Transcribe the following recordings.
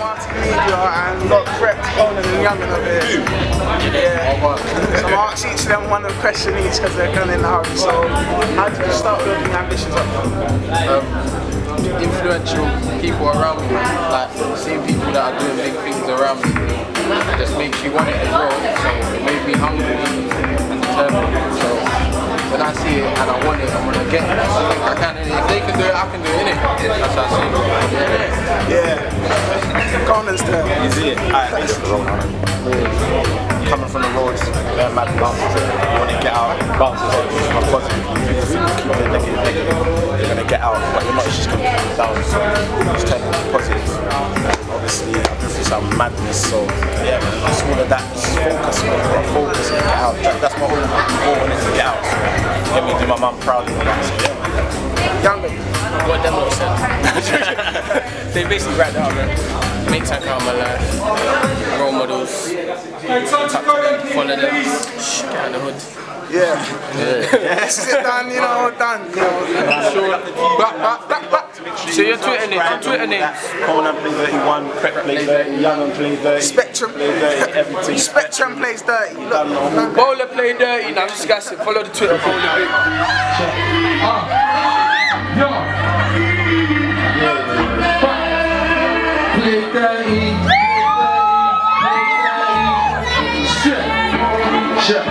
Multimedia and got Prep, Conan and Youngin over here. Yeah. So I'll ask each of them one question each because they're kind of in the hurry. So how did you start building ambitions up? Influential people around me, like seeing people that are doing big things around me, it just makes you want it as well. So it made me hungry and determined. So when I see it and I want it, I'm gonna get it. I can. If they can do it, I can do it. Innit? That's what I see. Yeah. Conan's turn. Is it? Coming from the roads, mad bounces. You want to get out, bounces on positive. Keep it negative. You're going to get out, but you're not just going to keep it down. So just turn it positive. Obviously, I've been through some madness, so yeah, it's all of that. Just focus, man. You've got to focus and get out. That's my whole goal, when it's to get out. So, get me do my mum proud of that. So, yeah. Youngin. What them lot said. They basically wrapped it up, man. Make time count my life. Role models. Follow them. Get out of the hood. Yeah. Sit down, you know, done. So your Twitter name? Conan plays 31, Prep plays 30, Youngin plays 30. Spectrum plays 30, everything. Spectrum plays 30. Bowler play dirty, now I'm discussing. Follow the Twitter, Bowler Big. Play dirty. Shut.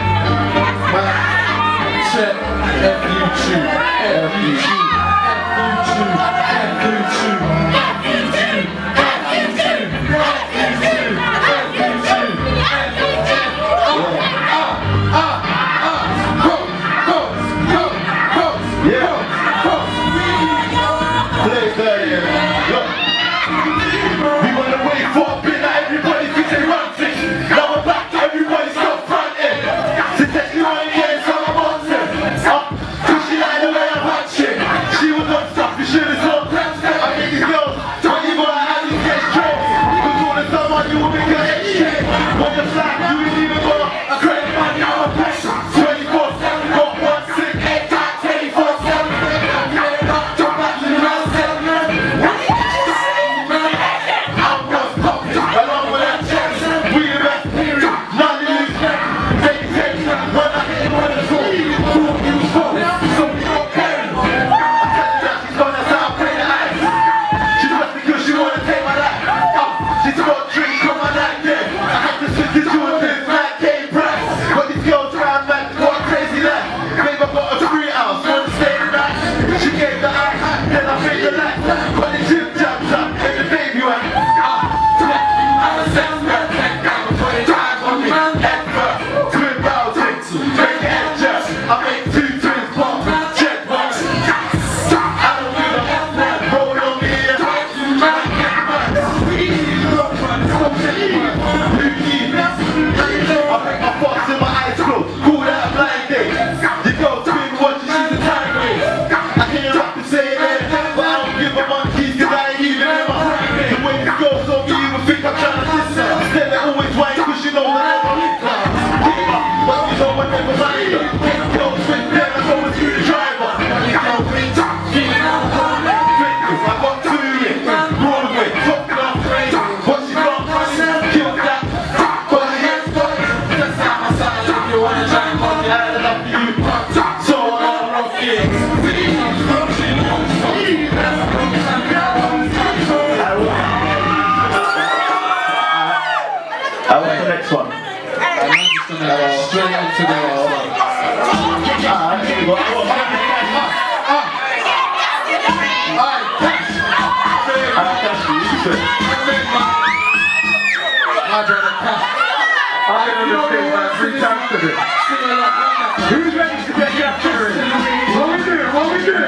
Who's ready to get captured? What we doing? What we doing?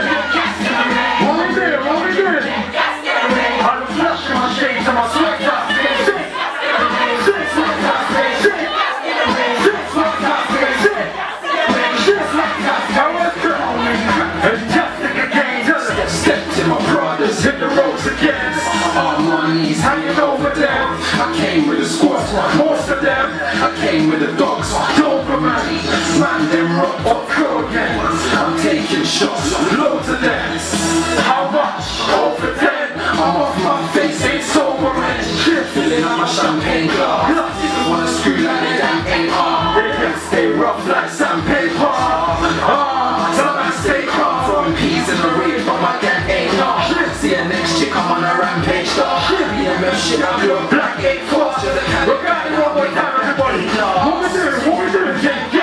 What we doing? What we doing? I'm flushing my shades and my sweats up. Stepped in my brothers, hit the roads again. On my knees, hanging over them. I came with the squads, most of them. I came with the dogs, Doberman. Man, them rock up again. I'm taking shots, loads of them. How much? Over 10. I'm off my face, ain't sobering. champagne glass. Wanna screw like they damn AR. They can stay rough like sandpaper. Some man stay calm, throwing peas in the rape, but my gang ain't not. See a next chick, I'm on a rampage star. BMF shit, I do a black 8-4. Look out, one more time, everybody. What we doing?